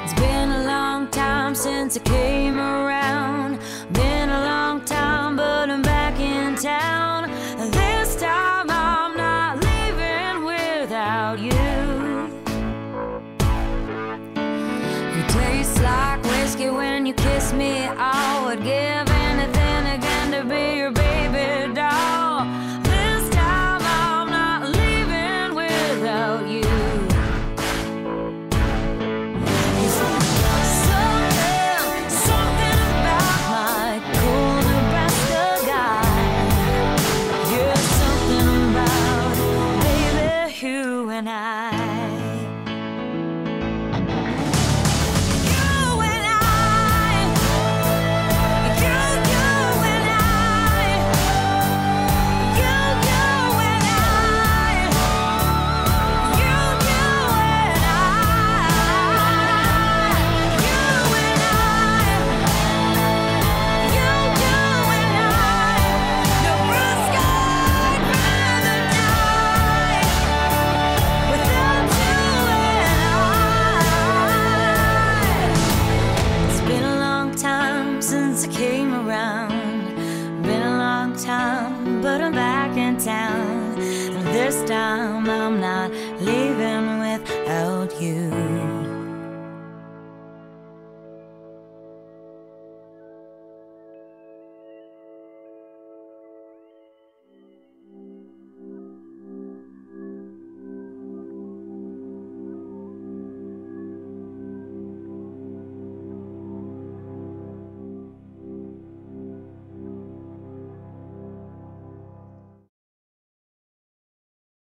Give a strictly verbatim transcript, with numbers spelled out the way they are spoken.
been a long time since I came around. Been a long time, but I'm back in town. This time I'm not leaving without you. You taste like whiskey when you kiss me. I would give